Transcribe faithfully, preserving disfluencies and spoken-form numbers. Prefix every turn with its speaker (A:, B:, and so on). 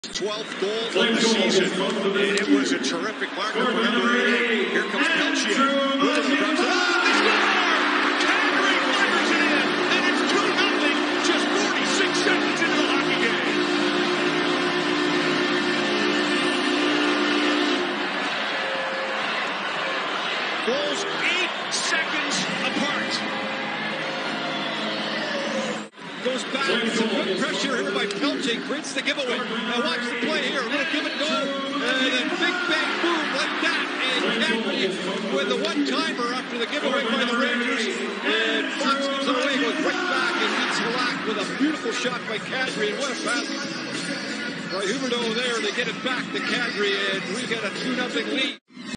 A: twelfth goal of the season, and it was a terrific marker for number eight. Here comes Peltier. Moving to the box. Oh, they score! Calgary fires it in, and it's two nothing just forty-six seconds into the hockey game. Goals eight seconds apart. Goes back, some good pressure here by Peltier, creates the giveaway. Now watch the play here, a little give and go, and then big bang boom like that, and Cadry with the one-timer after the giveaway by the Rangers, and Fox gives it away, goes right back and meets Halak with a beautiful shot by Cadry, and what a pass by Huberdeau there. They get it back to Cadry, and we got a two nothing lead.